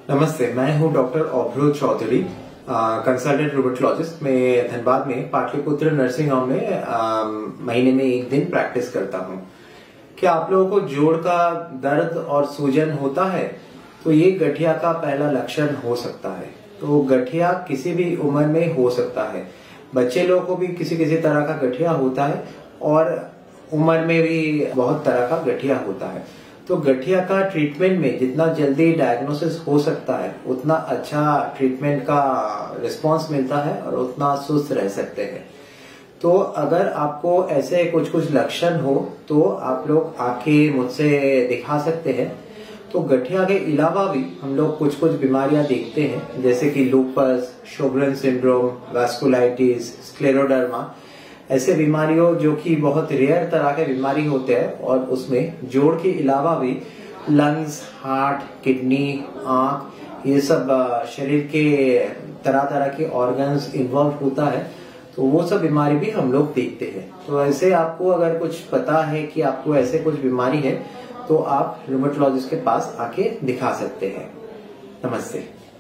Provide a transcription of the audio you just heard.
नमस्ते, मैं हूं डॉक्टर अवरोध चौधरी, कंसल्टेंट रूमेटोलॉजिस्ट। मैं धनबाद में पाटलिपुत्र नर्सिंग होम में महीने में एक दिन प्रैक्टिस करता हूं। क्या आप लोगों को जोड़ का दर्द और सूजन होता है? तो ये गठिया का पहला लक्षण हो सकता है। तो गठिया किसी भी उम्र में हो सकता है। बच्चे लोगों को भी किसी किसी तरह का गठिया होता है और उम्र में भी बहुत तरह का गठिया होता है। तो गठिया का ट्रीटमेंट में जितना जल्दी डायग्नोसिस हो सकता है उतना अच्छा ट्रीटमेंट का रिस्पांस मिलता है और उतना सुस्त रह सकते हैं। तो अगर आपको ऐसे कुछ कुछ लक्षण हो तो आप लोग आके मुझसे दिखा सकते हैं। तो गठिया के अलावा भी हम लोग कुछ कुछ बीमारियां देखते हैं, जैसे कि lupus, Sjogren syndrome, vasculitis, scleroderma. ऐसे बीमारियों जो कि बहुत रेयर तरह के बीमारी होते हैं और उसमें जोड़ के अलावा भी लंग्स, हार्ट, किडनी, आंख, ये सब शरीर के तरह तरह के ऑर्गन्स इन्वॉल्व होता है। तो वो सब बीमारी भी हम लोग देखते हैं। तो ऐसे आपको अगर कुछ पता है कि आपको ऐसे कुछ बीमारी है तो आप रूमेटोलॉजिस्ट के पास आके दिखा सकते हैं। नमस्ते।